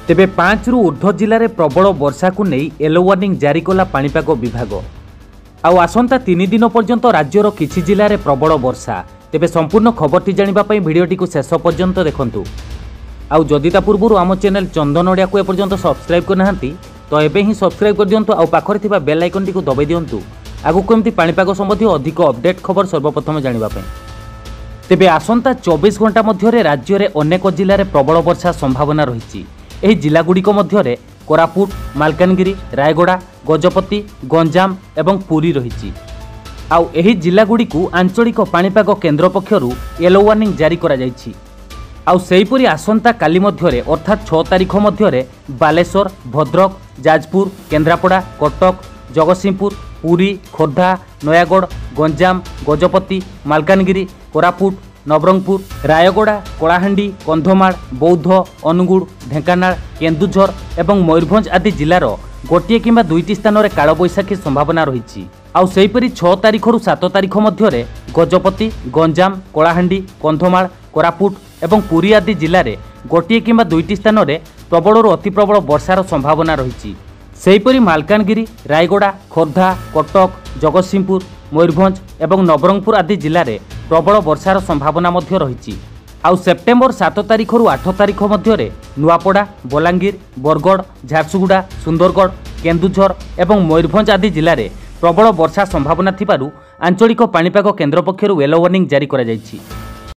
तेबे 5 रु ऊर्ध्व जिले में प्रबल वर्षा को नहीं येलो वार्निंग जारी कला पाणीपाग विभाग। आसंता 3 दिन पर्यंत राज्यर किछि जिले में प्रबल वर्षा। तेबे संपूर्ण खबरटी जानिबा पई भिडियोटी को शेष पर्यंत देखंतु। जदि ता पूर्व आम चैनल चंदन ओडिया को एपर्यंत सब्सक्राइब करना तो एबे ही सब्सक्राइब कर दियंतु। पाखरे थिबा बेल आइकन टी को दबाई दियंतु आगु एमती पाणीपाग संबंधी अधिक अपडेट खबर सर्वप्रथम जानिबा पई। तेबे आसंता 24 घंटा मध्य राज्य में अनेक जिले में प्रबल वर्षा संभावना रही। एही जिलागुड़िक मध्य कोरापुट, मालकानगिरी, रायगड़ा, गजपति, गंजाम एवं पुरी रही। एही जिलागुड़िकु आंचलिक पाणीपाग केन्द्र पक्षरु येलो वार्निंग जारी करा जायछि। सेहीपरि आसंता काली मध्य अर्थात 6 तारिख मध्य बालेश्वर, भद्रक, जाजपुर, केन्द्रापड़ा, कटक, जगतसिंहपुर, पुरी, खोर्धा, नयागढ़, गंजाम, गजपति, मालकानगिरी, कोरापुट, नवरंगपुर, रायगड़ा, कलाहांडी, कंधमाल, बौद्ध, अनुगुड़, ढेंकानाल, केन्दुझर एवं मयूरभंज आदि जिलार गोटे किंबा 2टी स्थान में कालबैशाखी संभावना रही। सेहीपरि 6 तारिख रु 7 तारिख मध्य गजपति, गंजाम, कलाहांडी, कंधमाल, कोरापुट एवं पुरी आदि जिले में गोटे किंबा 2टी स्थान में प्रबल अति प्रबल वर्षार संभावना रही। सेहीपरि मालकानगिरी, रायगड़ा, खोर्धा, कटक, जगतसिंहपुर, मयूरभंज एवं नवरंगपुर आदि जिले में प्रबल वर्षार संभावना रही। सेप्टेम्बर 7 तारिख रु 8 तारिख मध्य नुआपड़ा, बलांगीर, बरगढ़, झारसुगुड़ा, सुंदरगढ़, केन्दुझर एवं मयूरभंज आदि जिले में प्रबल वर्षा संभावना थिबारु आंचलिक पाणीपाग केन्द्र पक्षरु येलो वार्निंग जारी करा जायछि।